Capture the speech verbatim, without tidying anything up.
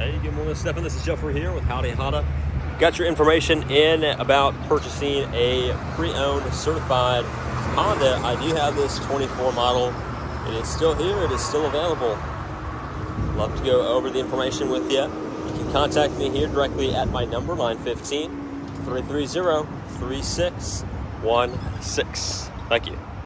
Hey, good morning, Stefan. This is Jeffrey here with Howdy Honda. Got your information in about purchasing a pre-owned certified Honda. I do have this twenty-four model. It is still here. It is still available. Love to go over the information with you. You can contact me here directly at my number, nine one five, three three zero, three six one six. Thank you.